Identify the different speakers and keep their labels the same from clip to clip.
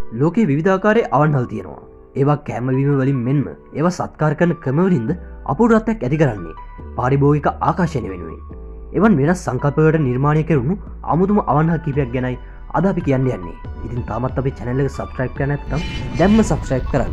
Speaker 1: ලෝකයේ විවිධාකාරයේ අවන්හල් තියෙනවා. ඒවා කෑමවීම වලින් මෙන්ම ඒවා සත්කාර කරන ක්‍රමවලින්ද අපූර්වත්වයක් ඇති කරන්නේ පාරිභෝගික ආකර්ෂණය වෙනුවෙන්. එවන් වෙනස් සංකල්පවලට නිර්මාණය කෙරුණු අමුතුම අවන්හල් කිහිපයක් ගැනයි අද අපි කියන්න යන්නේ. ඉතින් තාමත් අපේ channel එක subscribe කරලා නැත්නම් දැන්ම subscribe කරන්න.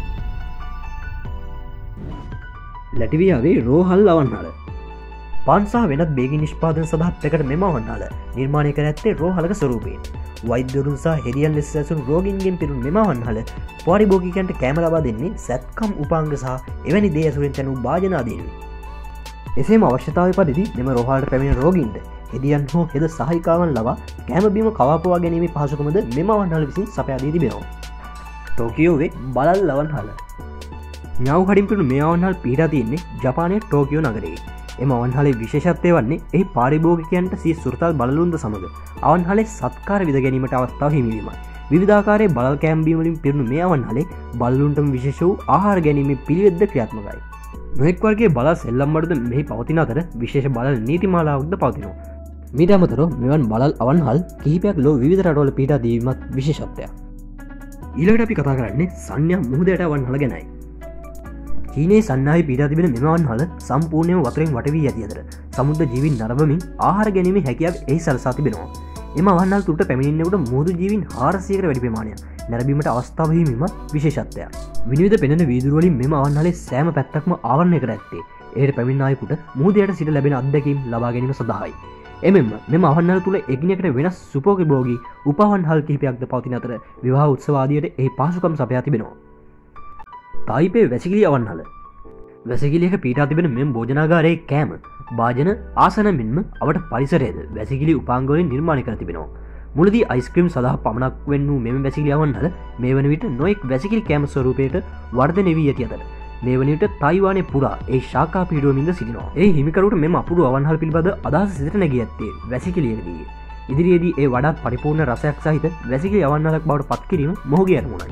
Speaker 1: ලැටිවියාවේ රෝහල් අවන්හල. පාන්සා වෙනත් බේගි නිෂ්පාදන සඳහා පැකට මෙම අවන්හල නිර්මාණය කර ඇත්තේ රෝහලක ස්වරූපයෙන්. වෛද්‍යවරුන් සහ හෙදියන් ලෙස සැසුණු රෝගීන්ගෙන් පිරුණු මෙම අවන්හල පාරිභෝගිකයන්ට කෑම ලබා දෙන්නේ සැත්කම් උපාංග සහ එවැනි දේ ඇසුරෙන් තැනූ භාජන ආදීනුයි. එසේම අවශ්‍යතාවය පරිදි මෙම රෝහලට පැමිණෙන රෝගීන්ට හෙදියන් හෝ හෙද සහායිකාවන් ලබා කෑම බීම කවාපවා ගැනීමේ පහසුකමද මෙම අවන්හල විසින් සපයා දී තිබෙනවා. ටෝකියෝවේ බලල් අවන්හල. ඥාව් කඩින් පිරුණු මේ අවන්හල් පිහිටා තියෙන්නේ ජපානයේ ටෝකියෝ නගරයේ. එම අවන්හලේ විශේෂත්වය වන්නේ එහි පාරිභෝගිකයන්ට සිය සුරතල් බලලුන්ද සමඟ අවන්හලේ සත්කාර විද ගැනීමට අවස්ථාව හිමිවීමයි. විවිධාකාරයේ බලල් කෑම්බීම වලින් පිරුණු මේ අවන්හලේ බලලුන්ටම විශේෂ වූ ආහාර ගැනීමේ පිළිවෙත්ද ක්‍රියාත්මකයි. නොයෙක් වර්ගයේ බලල් සෙල්ලම් බඩුද මෙහි පවතින අතර විශේෂ බලල් නීතිමාලාවක්ද පවතිනවා. මීට අමතරව මෙවන් බලල් අවන්හල් කිහිපයක් ලෝ විවිධ රටවල පිහිටා දීමත් විශේෂත්වයක්. ඊළඟට අපි කතා කරන්නේ සන්‍යා මුහුදයට අවන්හල ගැනයි. චීනයේ සන්නාහි පිහිටා තිබෙන මෙම අවන්හල සම්පූර්ණයෙන්ම වතුරෙන් වට වී ඇති අතර සමුද්‍ර ජීවීන් නරඹමින් ආහාර ගැනීමේ හැකියාව එහි සලසා තිබෙනවා. එම අවන්හල් තුළට පැමිණෙන්නකොට මුහුදු ජීවීන් 400කට වැඩි ප්‍රමාණයක් නැරඹීමට අවස්ථාව හිමීමත් විශේෂත්වයක්. විනිවිද පෙනෙන වීදුරු වලින් මෙම අවන්හලේ සෑම පැත්තක්ම ආවරණය කර ඇත්තේ එයට පැමිණෙන අයෙකුට මුහුදයට සිට ලැබෙන අත්දැකීම් ලබා ගැනීම සඳහායි. එමෙන්ම මෙම අවන්හල තුළ එකිනෙකට වෙනස් සුපෝපභෝගී උපවන්හල් කිහිපයක්ද පවතින අතර විවාහ උත්සව ආදියට එහි පහසුකම් සපයා තිබෙනවා. තායිපේ වැසිකිලි අවන්හල. වැසිකිලියක පිහිටා තිබෙන මෙම භෝජනාගාරයේ කෑම භාජන ආසන මෙන්ම අවට පරිසරයේද වැසිකිලි උපාංග වලින් නිර්මාණය කර තිබෙනවා. මුලදී අයිස්ක්‍රීම් සඳහා පමණක් වෙන් වූ මෙම වැසිකිලි අවන්හල මේ වන විට නොයෙක් වැසිකිලි කෑම ස්වරූපයට වර්ධනය වී ඇති අතර මේ වන විට තායිවානයේ පුරා ඒ ශාඛා පිහිටුවමින්ද සිටිනවා. ඒ හිමිකරුට මෙම අපූර්ව අවන්හල් පිළිබඳ අදහස සිතට නැගී ඇත්තේ වැසිකිලියකදී. ඉදිරියේදී ඒ වඩාත් පරිපූර්ණ රසයක් සහිත වැසිකිලි අවන්හලක් බවට පත් කිරීම මොහුගේ අරමුණයි.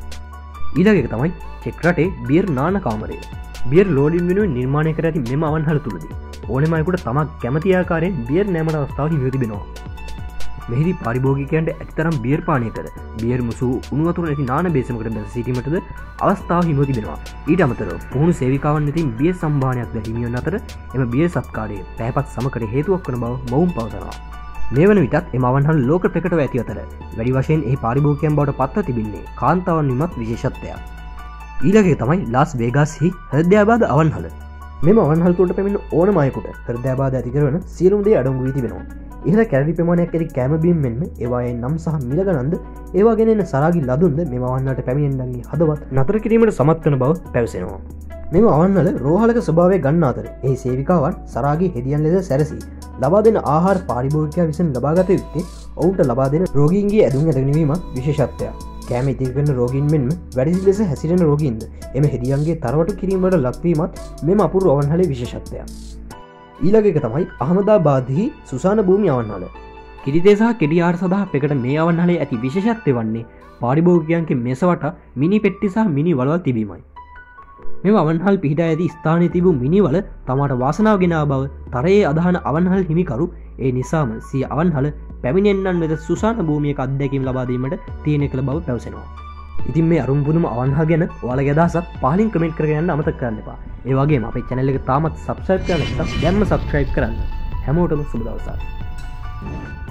Speaker 1: ඊළඟ එක තමයි චෙක් රටේ බියර් නාන කාමරය. බියර් ලෝඩින් වෙනුවෙන් නිර්මාණය කර ඇති මෙම අවන්හල තුළදී ඕනෙම අයෙකුට තමක් කැමති ආකාරයෙන් බියර් නෑමට අවස්ථාව හිමිව තිබෙනවා. මෙහිදී පාරිභෝගිකයන්ට ඇතිතරම් බියර් පානය කර බියර් මුසු උණු වතුර නැති නාන බේසමකට බැස සිටීමටද අවස්ථාව හිමිව තිබෙනවා. ඊට අමතරව පුහුණු සේවිකාවන් වෙතින් බියර් සම්භාණයක්ද හිමිවන අතර එම බියර් සත්කාරය පැහැපත් සමකට හේතුවක් වන බව මොවුන් පවසනවා. මේ වන විටත් එම අවන්හල් ලෝක ප්‍රකටව ඇති අතර වැඩි වශයෙන් එහි පාරිභෝගිකයන් බවට පත්ව තිබෙන්නේ කාන්තාවන් විමත් විශේෂත්වයක්. ඊළඟ එක තමයි ලාස් වේගාස්හි හෘදයාබාධ අවන්හල. මෙම අවන්හල් තුළට පැමිණෙන ඕනම අයෙකුට හෘදයාබාධ ඇති කරන සියලුම දේ අඩංගු වී තිබෙනවා. ඉහළ කැලරි ප්‍රමාණයක් ඇති කෑම බීම් මෙන්ම ඒවායේ නම් සහ මිල ගණන්ද ඒවා ගෙන එන සරාගි ලදුන්ද මෙම අවන්හලට පැමිණෙන්නන්ගේ හදවත් නතර කිරීමට සමත් වන බව පැවසෙනවා. මෙම අවන්හල රෝහලක ස්වභාවය ගන්න අතර එහි සේවිකාවන් සරාගි හෙදියන් ලෙස සැරසී ලබා දෙන ආහාර පාරිභෝගිකයා විසින් ලබාගත යුත්තේ ඔවුන්ට ලබා දෙන රෝගීන්ගේ ඇදුම් ඇදගෙනවීමත් විශේෂත්වයක්. කෑම ඉතිරිකරන රෝගීන් මෙන්ම වැඩිසි ලෙස හැසිරෙන රෝගීන්ද එම හෙදියන්ගේ තරවට කිරීමට ලක්වීමත් මෙම අපූර්ව අවන්හලේ විශේෂත්වයක්. ඊළඟ එක තමයි අහමදාබාද්හි සුසාන භූමි අවන්හල. කිරිතේ සහ කෙටි ආහාර සඳහා පෙකට මේ අවන්හලේ ඇති විශේෂත්වය වන්නේ පාරිභෝගිකයන්ගේ මෙස වටා මිනි පෙට්ටි සහ මිනි වලවල් තිබීමයි. මෙම අවන්හල් පිහිටා ඇති ස්ථානයේ තිබූ මිනිවල තමාට වාසනාව ගෙනා බව තරයේ අදහන අවන්හල් හිමිකරු ඒ නිසාම සිය අවන්හල පැමිණෙන්නන් වෙත සුසාන භූමියක අත්දැකීම් ලබා දීමට තීරණය කළ බව පැවසෙනවා. ඉතින් මේ අරුම් පුදුම අවන්හල් ගැන ඔයාලගේ අදහසත් පහලින් කමෙන්ට් කරගෙන යන්න අමතක කරන්න එපා. ඒ වගේම අපේ channel එක තාමත් subscribe කරලා නැත්නම් දැන්ම subscribe කරන්න. හැමෝටම සුබ දවසක්.